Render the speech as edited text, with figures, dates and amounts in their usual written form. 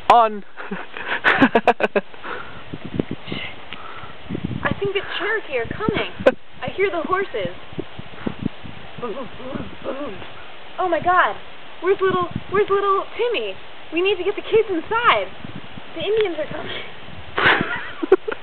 On! I think the Cherokee are coming. I hear the horses. Boom, boom, boom. Oh my God! Where's little Timmy? We need to get the kids inside. The Indians are coming.